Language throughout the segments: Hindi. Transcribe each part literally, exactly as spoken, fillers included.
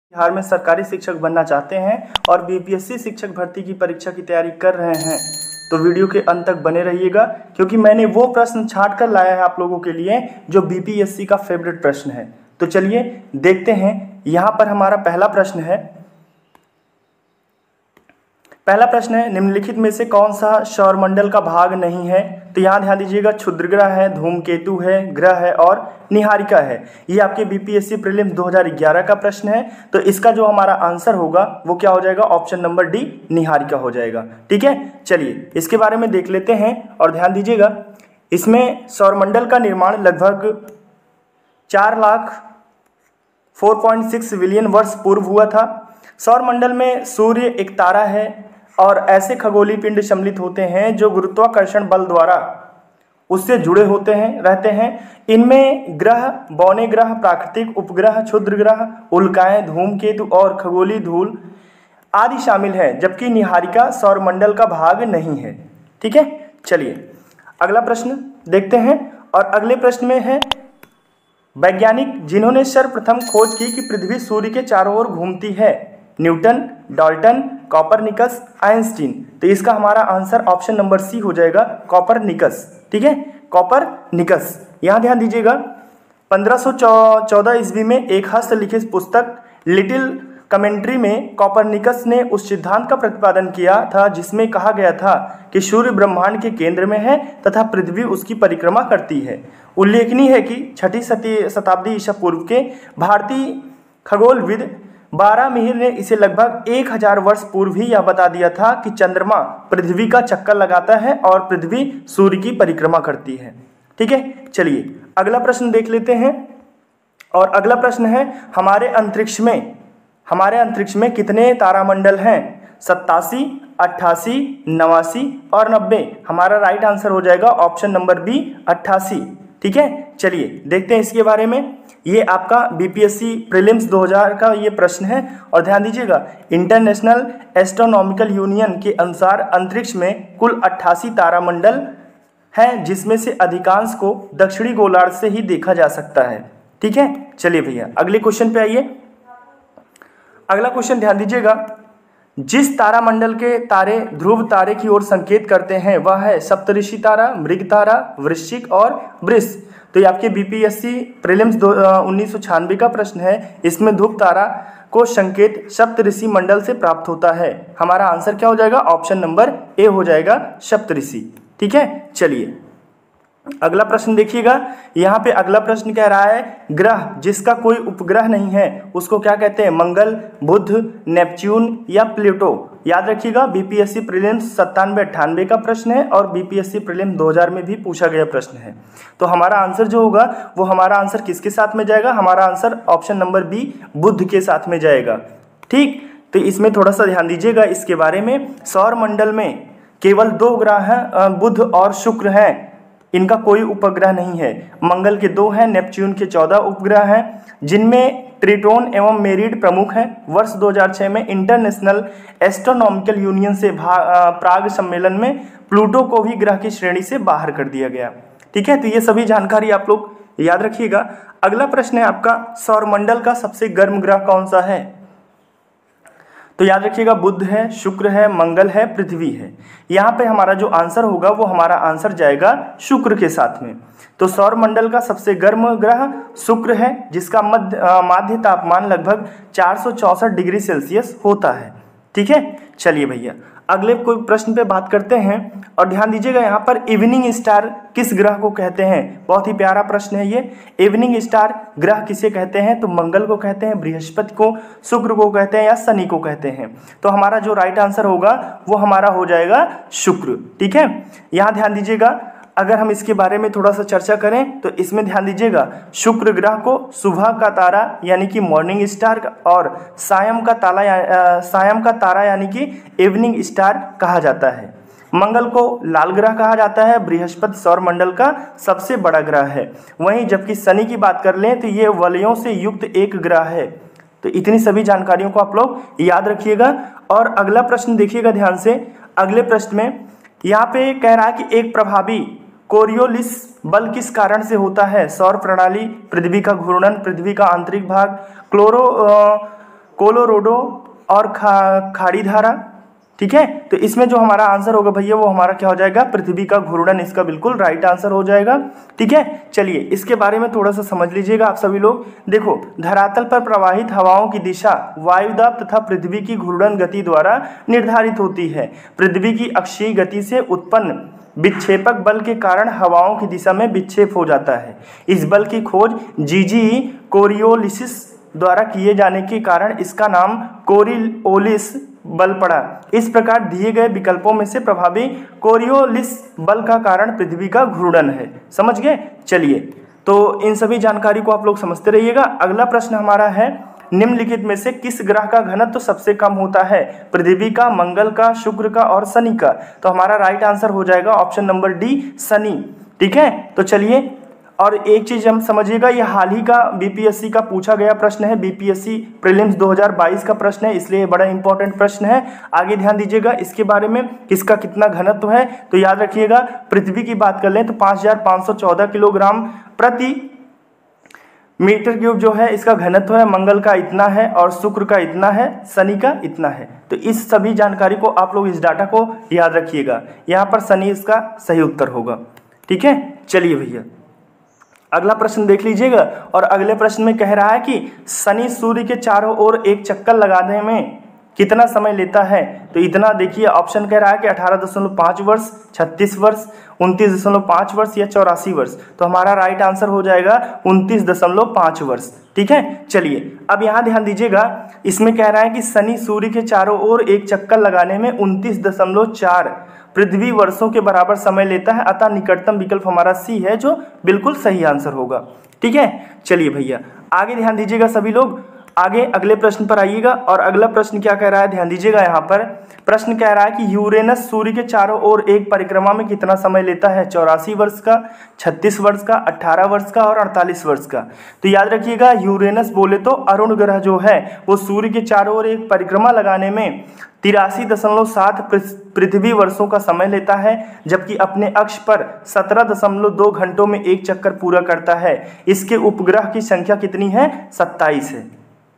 बिहार में सरकारी शिक्षक बनना चाहते हैं और बीपीएससी शिक्षक भर्ती की परीक्षा की तैयारी कर रहे हैं तो वीडियो के अंत तक बने रहिएगा, क्योंकि मैंने वो प्रश्न छांट कर लाया है आप लोगों के लिए जो बीपीएससी का फेवरेट प्रश्न है। तो चलिए देखते हैं। यहाँ पर हमारा पहला प्रश्न है पहला प्रश्न है निम्नलिखित में से कौन सा सौरमंडल का भाग नहीं है। तो यहाँ ध्यान दीजिएगा, क्षुद्र ग्रह है, धूमकेतु है, ग्रह है और निहारिका है। ये आपके बीपीएससी प्रीलिम्स दो हज़ार ग्यारह का प्रश्न है। तो इसका जो हमारा आंसर होगा वो क्या हो जाएगा, ऑप्शन नंबर डी निहारिका हो जाएगा। ठीक है, चलिए इसके बारे में देख लेते हैं और ध्यान दीजिएगा। इसमें सौरमंडल का निर्माण लगभग चार lakh four point six billion वर्ष पूर्व हुआ था। सौरमंडल में सूर्य एक तारा है और ऐसे खगोलीय पिंड सम्मिलित होते हैं जो गुरुत्वाकर्षण बल द्वारा उससे जुड़े होते हैं रहते हैं। इनमें ग्रह, बौने ग्रह, प्राकृतिक उपग्रह, क्षुद्र ग्रह, उल्काएं, धूमकेतु और खगोलीय धूल आदि शामिल हैं, जबकि निहारिका सौरमंडल का भाग नहीं है। ठीक है, चलिए अगला प्रश्न देखते हैं। और अगले प्रश्न में है वैज्ञानिक जिन्होंने सर्वप्रथम खोज की कि पृथ्वी सूर्य के चारों ओर घूमती है, न्यूटन, डाल्टन, कॉपरनिकस, आइंस्टीन। तो इसका हमारा आंसर ऑप्शन नंबर सी हो जाएगा, कॉपरनिकस। ठीक है, कॉपरनिकस। यहाँ ध्यान दीजिएगा, पंद्रह सौ चौदह ईस्वी में एक हस्तलिखित पुस्तक लिटिल कमेंट्री में कॉपरनिकस ने उस सिद्धांत का प्रतिपादन किया था जिसमें कहा गया था कि सूर्य ब्रह्मांड के केंद्र में है तथा पृथ्वी उसकी परिक्रमा करती है। उल्लेखनीय है कि छठी शताब्दी ईसा पूर्व के भारतीय खगोलविद बारामीर ने इसे लगभग एक हजार वर्ष पूर्व ही यह बता दिया था कि चंद्रमा पृथ्वी का चक्कर लगाता है और पृथ्वी सूर्य की परिक्रमा करती है। ठीक है, चलिए अगला प्रश्न देख लेते हैं। और अगला प्रश्न है हमारे अंतरिक्ष में हमारे अंतरिक्ष में कितने तारामंडल हैं? सत्तासी, अट्ठासी, नवासी और नब्बे। हमारा राइट आंसर हो जाएगा ऑप्शन नंबर बी, अट्ठासी। ठीक है, चलिए देखते हैं इसके बारे में। ये आपका बीपीएससी प्रीलिम्स दो हज़ार का ये प्रश्न है। और ध्यान दीजिएगा, इंटरनेशनल एस्ट्रोनॉमिकल यूनियन के अनुसार अंतरिक्ष में कुल अट्ठासी तारामंडल हैं, जिसमें से अधिकांश को दक्षिणी गोलार्ध से ही देखा जा सकता है। ठीक है, चलिए भैया अगले क्वेश्चन पे आइए। अगला क्वेश्चन ध्यान दीजिएगा, जिस तारामंडल के तारे ध्रुव तारे की ओर संकेत करते हैं वह है सप्तऋषि तारा, मृग तारा, वृश्चिक और वृष। तो ये आपके बीपीएससी प्रीलिम्स उन्नीस सौ छियानवे का प्रश्न है। इसमें ध्रुव तारा को संकेत सप्तऋषि मंडल से प्राप्त होता है। हमारा आंसर क्या हो जाएगा, ऑप्शन नंबर ए हो जाएगा, सप्तऋषि। ठीक है, चलिए अगला प्रश्न देखिएगा। यहाँ पे अगला प्रश्न कह रहा है ग्रह जिसका कोई उपग्रह नहीं है उसको क्या कहते हैं? मंगल, बुध, नेपच्यून या प्लूटो। याद रखिएगा, बीपीएससी प्रीलिम्स सत्तानवे अट्ठानवे का प्रश्न है और बीपीएससी प्रीलिम्स दो हज़ार में भी पूछा गया प्रश्न है। तो हमारा आंसर जो होगा वो हमारा आंसर किसके साथ में जाएगा? हमारा आंसर ऑप्शन नंबर बी, बुध के साथ में जाएगा। ठीक, तो इसमें थोड़ा सा ध्यान दीजिएगा इसके बारे में। सौरमंडल में केवल दो ग्रह हैं, बुध और शुक्र हैं, इनका कोई उपग्रह नहीं है। मंगल के दो हैं, नेपच्यून के चौदह उपग्रह हैं, जिनमें ट्रिटोन एवं मेरिड प्रमुख हैं। वर्ष दो हज़ार छह में इंटरनेशनल एस्ट्रोनॉमिकल यूनियन से प्राग सम्मेलन में प्लूटो को भी ग्रह की श्रेणी से बाहर कर दिया गया। ठीक है, तो ये सभी जानकारी आप लोग याद रखिएगा। अगला प्रश्न है आपका, सौरमंडल का सबसे गर्म ग्रह कौन सा है? तो याद रखिएगा, बुध है, शुक्र है, मंगल है, पृथ्वी है। यहाँ पे हमारा जो आंसर होगा वो हमारा आंसर जाएगा शुक्र के साथ में। तो सौरमंडल का सबसे गर्म ग्रह शुक्र है, जिसका मध्य माध्य तापमान लगभग चार सौ चौसठ डिग्री सेल्सियस होता है। ठीक है, चलिए भैया अगले कोई प्रश्न पे बात करते हैं। और ध्यान दीजिएगा, यहाँ पर इवनिंग स्टार किस ग्रह को कहते हैं? बहुत ही प्यारा प्रश्न है ये। इवनिंग स्टार ग्रह किसे कहते हैं? तो मंगल को कहते हैं, बृहस्पति को, शुक्र को कहते हैं या शनि को कहते हैं। तो हमारा जो राइट आंसर होगा वो हमारा हो जाएगा शुक्र। ठीक है, यहाँ ध्यान दीजिएगा, अगर हम इसके बारे में थोड़ा सा चर्चा करें तो इसमें ध्यान दीजिएगा, शुक्र ग्रह को सुबह का तारा यानी कि मॉर्निंग स्टार और सायं का तारा सायं का तारा यानी कि इवनिंग स्टार कहा जाता है। मंगल को लाल ग्रह कहा जाता है। बृहस्पति सौरमंडल का सबसे बड़ा ग्रह है। वहीं जबकि शनि की बात कर लें तो ये वलयों से युक्त एक ग्रह है। तो इतनी सभी जानकारियों को आप लोग याद रखिएगा। और अगला प्रश्न देखिएगा ध्यान से। अगले प्रश्न में यहाँ पे कह रहा है कि एक प्रभावी कोरियोलिस बल किस कारण से होता है? सौर प्रणाली, पृथ्वी का घूर्णन, पृथ्वी का आंतरिक भाग, क्लोरो कोलोराडो और खा खाड़ी धारा। ठीक है, तो इसमें जो हमारा आंसर होगा भैया वो हमारा क्या हो जाएगा, पृथ्वी का घूर्णन इसका बिल्कुल राइट आंसर हो जाएगा। ठीक है, चलिए इसके बारे में थोड़ा सा समझ लीजिएगा आप सभी लोग। देखो, धरातल पर प्रवाहित हवाओं की दिशा वायुदाब तथा पृथ्वी की घूर्णन गति द्वारा निर्धारित होती है। पृथ्वी की अक्षीय गति से उत्पन्न विक्षेपक बल के कारण हवाओं की दिशा में विक्षेप हो जाता है। इस बल की खोज जीजी कोरियोलिसिस द्वारा किए जाने के कारण इसका नाम कोरियोलिस बल पड़ा। इस प्रकार दिए गए विकल्पों में से प्रभावी कोरियोलिस बल का कारण पृथ्वी का घूर्णन है। समझ गए? चलिए, तो इन सभी जानकारी को आप लोग समझते रहिएगा। अगला प्रश्न हमारा है, निम्नलिखित में से किस ग्रह का घनत्व तो सबसे कम होता है? पृथ्वी का, मंगल का, शुक्र का और शनि का। तो हमारा राइट आंसर हो जाएगा ऑप्शन नंबर डी, शनि। ठीक है, तो चलिए, और एक चीज हम समझिएगा, ये हाल ही का बीपीएससी का पूछा गया प्रश्न है, बीपीएससी प्रीलिम्स दो हज़ार बाईस का प्रश्न है, इसलिए बड़ा इंपॉर्टेंट प्रश्न है। आगे ध्यान दीजिएगा इसके बारे में, किसका कितना घनत्व है। तो याद रखिएगा, पृथ्वी की बात कर लें तो पाँच हजार पाँच सौ चौदह किलोग्राम प्रति मीटर क्यूब जो है इसका घनत्व है। मंगल का इतना है और शुक्र का इतना है, शनि का इतना है। तो इस सभी जानकारी को आप लोग, इस डाटा को याद रखिएगा। यहाँ पर शनि इसका सही उत्तर होगा। ठीक है, चलिए भैया अगला प्रश्न देख लीजिएगा। और अगले प्रश्न में कह रहा है कि शनि सूर्य के चारों ओर एक चक्कर लगाने में कितना समय लेता है? तो इतना देखिए, ऑप्शन कह रहा है कि अठारह दशमलव पाँच वर्ष, छत्तीस वर्ष, उनतीस दशमलव पाँच वर्ष या चौरासी वर्ष। तो हमारा राइट आंसर हो जाएगा उनतीस दशमलव पाँच वर्ष। ठीक है, चलिए अब यहाँ ध्यान दीजिएगा, इसमें कह रहा है कि शनि सूर्य के चारों ओर एक चक्कर लगाने में उनतीस दशमलव चार पृथ्वी वर्षों के बराबर समय लेता है, अतः निकटतम विकल्प हमारा सी है जो बिल्कुल सही आंसर होगा। ठीक है, चलिए भैया आगे ध्यान दीजिएगा सभी लोग। आगे अगले प्रश्न पर आइएगा। और अगला प्रश्न क्या कह रहा है, ध्यान दीजिएगा। यहाँ पर प्रश्न कह रहा है कि यूरेनस सूर्य के चारों ओर एक परिक्रमा में कितना समय लेता है? चौरासी वर्ष का, छत्तीस वर्ष का, अट्ठारह वर्ष का और अड़तालीस वर्ष का। तो याद रखिएगा, यूरेनस बोले तो अरुण ग्रह जो है वो सूर्य के चारों ओर एक परिक्रमा लगाने में तिरासी दशमलव सात पृथ्वी वर्षों का समय लेता है, जबकि अपने अक्ष पर सत्रह दशमलव दो घंटों में एक चक्कर पूरा करता है। इसके उपग्रह की संख्या कितनी है? सत्ताईस है।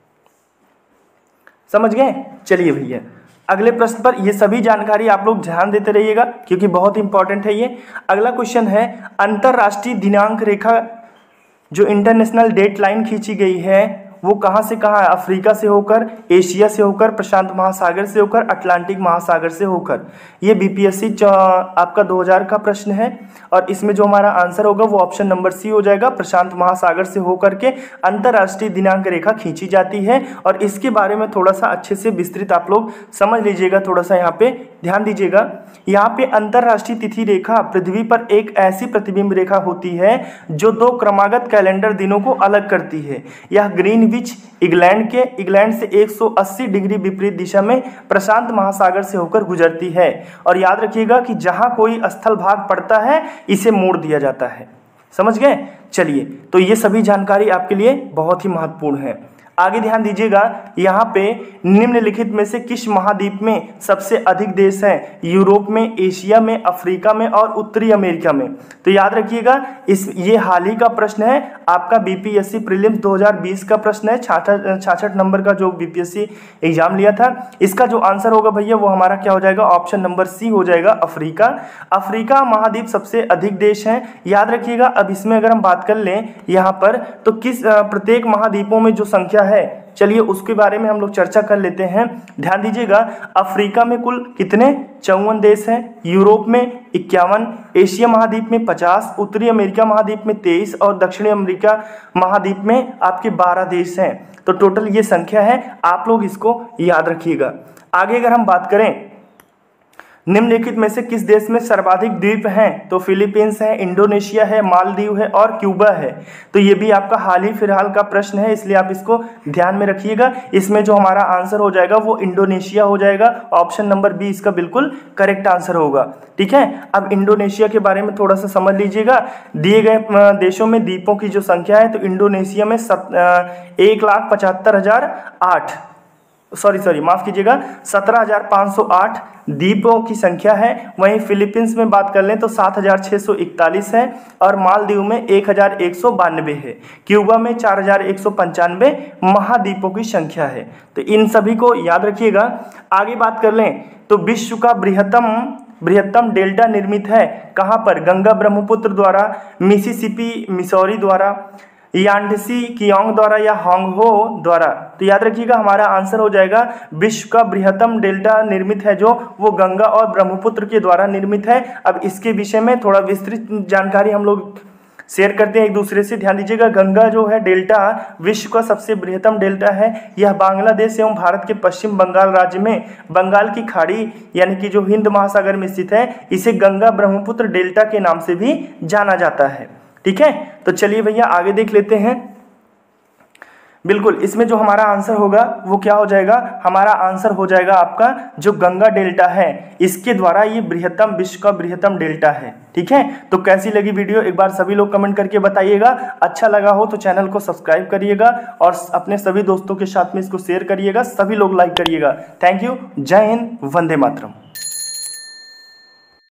समझ गए? चलिए भैया अगले प्रश्न पर, ये सभी जानकारी आप लोग ध्यान देते रहिएगा क्योंकि बहुत इंपॉर्टेंट है ये। अगला क्वेश्चन है, अंतरराष्ट्रीय दिनांक रेखा जो इंटरनेशनल डेट लाइन खींची गई है वो कहाँ से कहाँ है? अफ्रीका से होकर, एशिया से होकर, प्रशांत महासागर से होकर, अटलांटिक महासागर से होकर। ये बीपीएससी आपका दो हज़ार का प्रश्न है और इसमें जो हमारा आंसर होगा वो ऑप्शन नंबर सी हो जाएगा। प्रशांत महासागर से होकर के अंतरराष्ट्रीय दिनांक रेखा खींची जाती है और इसके बारे में थोड़ा सा अच्छे से विस्तृत आप लोग समझ लीजिएगा। थोड़ा सा यहाँ पे ध्यान दीजिएगा। यहाँ पे अंतरराष्ट्रीय तिथि रेखा पृथ्वी पर एक ऐसी प्रतिबिंब रेखा होती है जो दो क्रमागत कैलेंडर दिनों को अलग करती है। यह ग्रीनविच इंग्लैंड के इंग्लैंड से एक सौ अस्सी डिग्री विपरीत दिशा में प्रशांत महासागर से होकर गुजरती है। और याद रखिएगा कि जहां कोई स्थल भाग पड़ता है इसे मोड़ दिया जाता है। समझ गए? चलिए, तो ये सभी जानकारी आपके लिए बहुत ही महत्वपूर्ण है। आगे ध्यान दीजिएगा, यहाँ पे निम्नलिखित में से किस महाद्वीप में सबसे अधिक देश हैं? यूरोप में, एशिया में, अफ्रीका में और उत्तरी अमेरिका में। तो याद रखिएगा, इस ये हाल ही का प्रश्न है, आपका बीपीएससी प्रीलिम्स दो हज़ार बीस का प्रश्न है। छाछठ छाछठ नंबर का जो बीपीएससी एग्जाम लिया था, इसका जो आंसर होगा भैया वो हमारा क्या हो जाएगा? ऑप्शन नंबर सी हो जाएगा, अफ्रीका। अफ्रीका महाद्वीप सबसे अधिक देश हैं। याद रखिएगा, अब इसमें अगर हम बात कर लें यहाँ पर, तो किस प्रत्येक महाद्वीपों में जो संख्या है, चलिए उसके बारे में हम लोग चर्चा कर लेते हैं। ध्यान दीजिएगा, अफ्रीका में कुल कितने? चौवन देश हैं। यूरोप में इक्यावन, एशिया महाद्वीप में पचास, उत्तरी अमेरिका महाद्वीप में तेईस और दक्षिणी अमेरिका महाद्वीप में आपके बारह देश हैं। तो टोटल ये संख्या है, आप लोग इसको याद रखिएगा। आगे अगर हम बात करें, निम्नलिखित में से किस देश में सर्वाधिक द्वीप हैं? तो फिलीपींस है, इंडोनेशिया है, मालदीव है और क्यूबा है। तो ये भी आपका हाल ही फिलहाल का प्रश्न है, इसलिए आप इसको ध्यान में रखिएगा। इसमें जो हमारा आंसर हो जाएगा वो इंडोनेशिया हो जाएगा। ऑप्शन नंबर बी इसका बिल्कुल करेक्ट आंसर होगा। ठीक है, अब इंडोनेशिया के बारे में थोड़ा सा समझ लीजिएगा। दिए गए देशों में द्वीपों की जो संख्या है, तो इंडोनेशिया में सत एक लाख पचहत्तर हजार आठ सॉरी सॉरी माफ़ कीजिएगा सत्रह हज़ार पाँच सौ आठ द्वीपों की संख्या है। वहीं फिलीपींस में बात कर लें तो सात हज़ार छः सौ इकतालीस है और मालदीव में एक हज़ार एक सौ बानवे है। क्यूबा में चार हज़ार एक सौ पंचानवे महाद्वीपों की संख्या है। तो इन सभी को याद रखिएगा। आगे बात कर लें तो विश्व का बृहत्तम बृहत्तम डेल्टा निर्मित है कहाँ पर? गंगा ब्रह्मपुत्र द्वारा, मिसिसिपी मिसौरी द्वारा, यांडसी कियोंग द्वारा या होंगहो द्वारा। तो याद रखिएगा हमारा आंसर हो जाएगा विश्व का बृहत्तम डेल्टा निर्मित है जो वो गंगा और ब्रह्मपुत्र के द्वारा निर्मित है। अब इसके विषय में थोड़ा विस्तृत जानकारी हम लोग शेयर करते हैं एक दूसरे से। ध्यान दीजिएगा गंगा जो है डेल्टा विश्व का सबसे बृहत्तम डेल्टा है। यह बांग्लादेश एवं भारत के पश्चिम बंगाल राज्य में बंगाल की खाड़ी यानी कि जो हिंद महासागर में स्थित है, इसे गंगा ब्रह्मपुत्र डेल्टा के नाम से भी जाना जाता है। ठीक है, तो चलिए भैया आगे देख लेते हैं। बिल्कुल, इसमें जो हमारा आंसर होगा वो क्या हो जाएगा? हमारा आंसर हो जाएगा आपका जो गंगा डेल्टा है, इसके द्वारा ये बृहत्तम विश्व का बृहत्तम डेल्टा है। ठीक है, तो कैसी लगी वीडियो एक बार सभी लोग कमेंट करके बताइएगा। अच्छा लगा हो तो चैनल को सब्सक्राइब करिएगा और अपने सभी दोस्तों के साथ में इसको शेयर करिएगा। सभी लोग लाइक करिएगा। Thank you. जय हिंद, वंदे मातरम।